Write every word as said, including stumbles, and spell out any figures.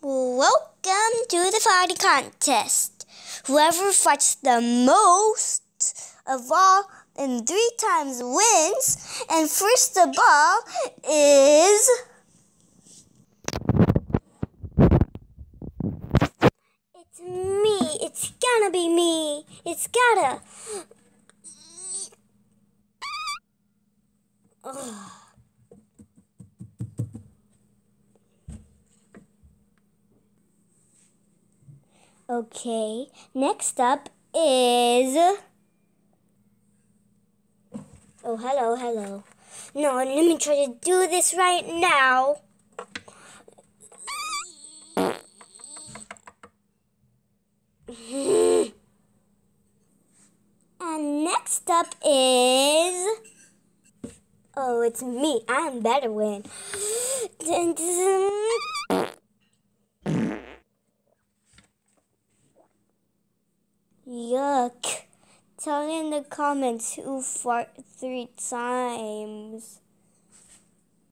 Welcome to the farting contest. Whoever farts the most of all and three times wins. And first of all is it's me. It's gonna be me. It's gotta. Ugh. Okay, next up is... Oh, hello, hello. No, let me try to do this right now. And next up is... Oh, it's me. I'm better win. Yuck. Tell me in the comments who fart three times.